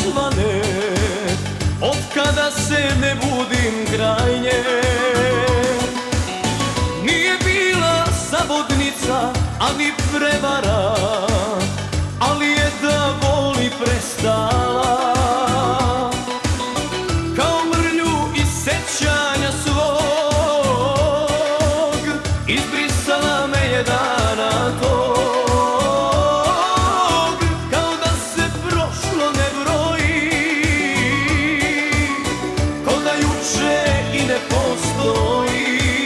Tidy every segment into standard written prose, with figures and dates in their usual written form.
svane, od kada se ne budim kraj nje. Nije bila zabodnica, ani prevara, ali je da voli prestala. Kao mrlju iz sećanja svog, izbrisala me je dana tog. Kao da se prošlo ne broji, ko da juče i ne postoji.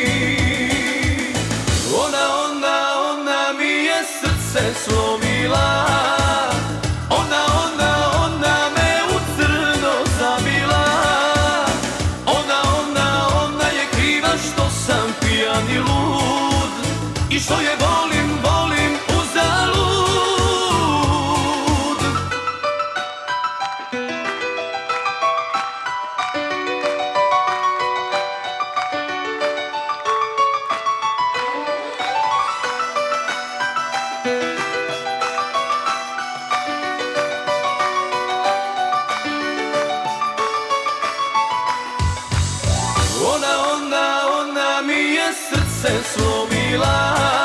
Ona mi je srce slomila, ona me u crno zabila. Ona je kriva što sam pijan i lud i što je volim uzalud. Ona mi je srce slomila.